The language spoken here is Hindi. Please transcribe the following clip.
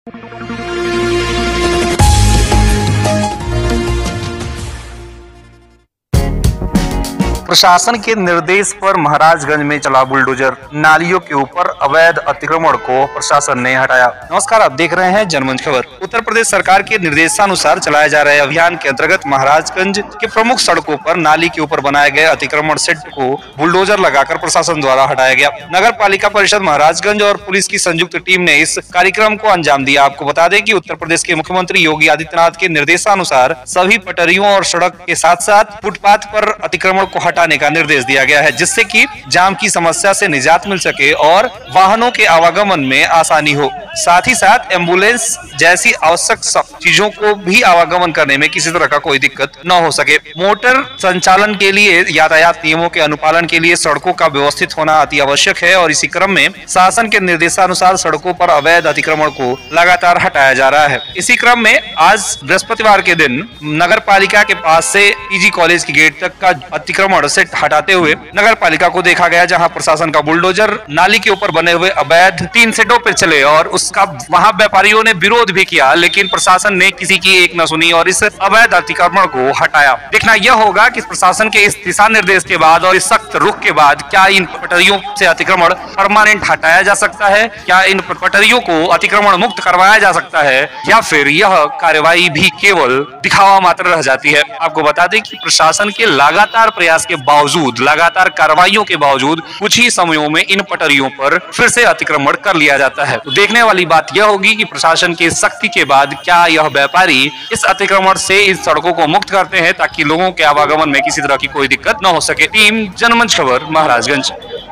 प्रशासन के निर्देश पर महाराजगंज में चला बुलडोजर, नालियों के ऊपर अवैध अतिक्रमण को प्रशासन ने हटाया। नमस्कार, आप देख रहे हैं जनमंच खबर। उत्तर प्रदेश सरकार के निर्देशानुसार चलाए जा रहे अभियान के अंतर्गत महाराजगंज के प्रमुख सड़कों पर नाली के ऊपर बनाए गए अतिक्रमण सेट को बुलडोजर लगाकर प्रशासन द्वारा हटाया गया। नगर पालिका परिषद महाराजगंज और पुलिस की संयुक्त टीम ने इस कार्यक्रम को अंजाम दिया। आपको बता दें कि उत्तर प्रदेश के मुख्यमंत्री योगी आदित्यनाथ के निर्देशानुसार सभी पटरियों और सड़क के साथ साथ फुटपाथ पर अतिक्रमण को हटाने का निर्देश दिया गया है, जिससे कि जाम की समस्या से निजात मिल सके और वाहनों के आवागमन में आसानी हो। साथ ही साथ एम्बुलेंस जैसी आवश्यक चीजों को भी आवागमन करने में किसी तरह का कोई दिक्कत न हो सके। मोटर संचालन के लिए यातायात नियमों के अनुपालन के लिए सड़कों का व्यवस्थित होना अति आवश्यक है और इसी क्रम में शासन के निर्देशानुसार सड़कों पर अवैध अतिक्रमण को लगातार हटाया जा रहा है। इसी क्रम में आज बृहस्पतिवार के दिन नगर पालिका के पास से पीजी कॉलेज के गेट तक का अतिक्रमण सेट हटाते हुए नगर पालिका को देखा गया, जहां प्रशासन का बुलडोजर नाली के ऊपर बने हुए अवैध 3 सेटों पर चले और उसका वहां व्यापारियों ने विरोध भी किया, लेकिन प्रशासन ने किसी की एक न सुनी और इस अवैध अतिक्रमण को हटाया। देखना यह होगा कि प्रशासन के इस दिशा निर्देश के बाद और इस सख्त रुख के बाद क्या इन पटरियों से अतिक्रमण परमानेंट हटाया जा सकता है, क्या इन पटरियों को अतिक्रमण मुक्त करवाया जा सकता है, या फिर यह कार्रवाई भी केवल दिखावा मात्र रह जाती है। आपको बता दें कि प्रशासन के लगातार प्रयास के बावजूद, लगातार कार्रवाइयों के बावजूद कुछ ही समयों में इन पटरियों पर फिर से अतिक्रमण कर लिया जाता है। तो देखने वाली बात यह होगी कि प्रशासन की सख्ती के बाद क्या यह व्यापारी इस अतिक्रमण से इस सड़कों को मुक्त करते हैं ताकि लोगों के आवागमन में किसी तरह की कोई दिक्कत न हो सके। टीम जनमंच खबर, महाराजगंज।